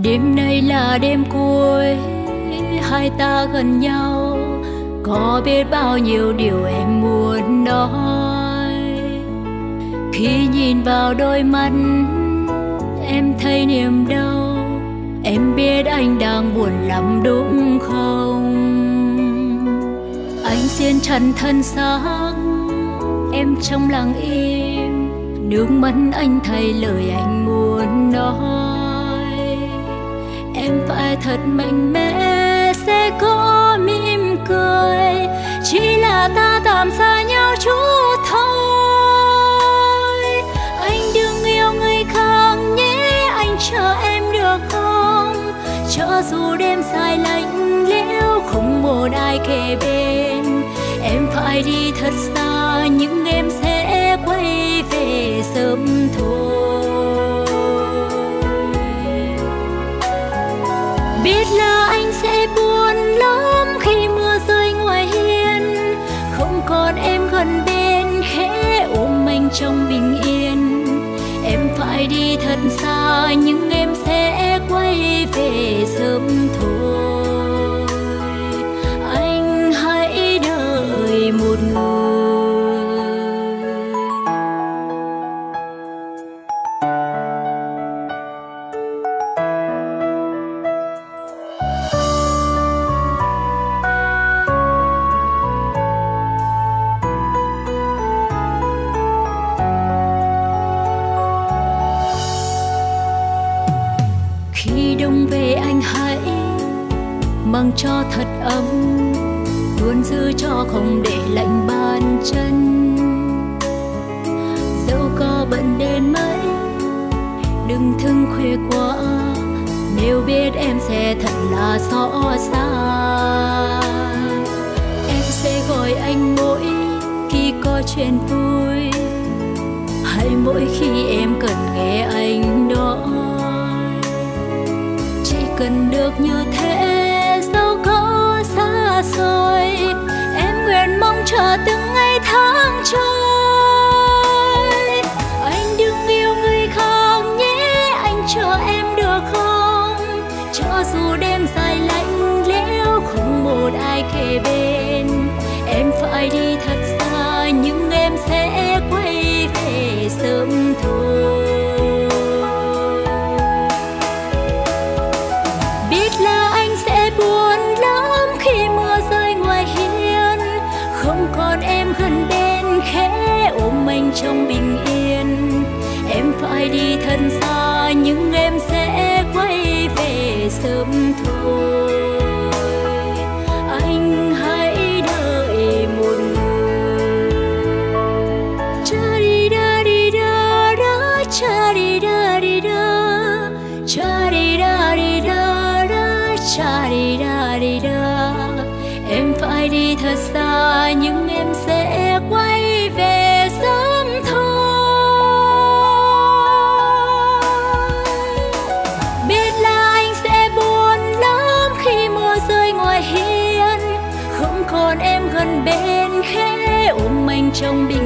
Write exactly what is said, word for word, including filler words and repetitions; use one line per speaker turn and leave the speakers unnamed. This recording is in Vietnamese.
Đêm nay là đêm cuối, hai ta gần nhau, có biết bao nhiêu điều em muốn nói. Khi nhìn vào đôi mắt em thấy niềm đau, em biết anh đang buồn lắm đúng không? Anh xiên trần thân xác, em trong lặng im, nước mắt anh thay lời anh muốn nói. Em phải thật mạnh mẽ sẽ có mỉm cười, chỉ là ta tạm xa nhau chút thôi. Anh đừng yêu người khác nhé, anh chờ em được không? Cho dù đêm dài lạnh lẽo không một ai kề bên, em phải đi thật xa nhưng em sẽ quay về sớm thôi. Biết là anh sẽ buồn lắm khi mưa rơi ngoài hiên, không còn em gần bên khẽ ôm anh trong bình yên. Em phải đi thật xa nhưng em sẽ quay về sớm thôi. Anh hãy đợi một người. Khi đông về anh hãy mang cho thật ấm, luôn giữ cho không để lạnh bàn chân. Dẫu có bận đến mấy đừng thức khuya quá, nếu biết em sẽ thật là xót xa. Em sẽ gọi anh mỗi khi có chuyện vui, hay mỗi khi em cần nghe anh nói. Cần được như thế dẫu có xa xôi, em nguyện mong chờ từng ngày tháng trôi. Anh đừng yêu người khác nhé, anh chờ em được không? Cho dù đêm dài lạnh lẽo không một ai kề bên, em phải đi thật xa nhưng em sẽ quay về sớm thôi. Buồn lắm khi mưa rơi ngoài hiên, không còn em gần bên khẽ ôm anh trong bình yên. Em phải đi thật xa nhưng em sẽ quay về sớm thôi. Anh hãy đợi một người. Cha đi da đi da da, cha đi da đi da, cha đi da đi da da, cha đi da đi da. Em phải đi thật xa nhưng em sẽ quay về sớm thôi. Biết là anh sẽ buồn lắm khi mưa rơi ngoài hiên, không còn em gần bên khẽ ôm anh trong bình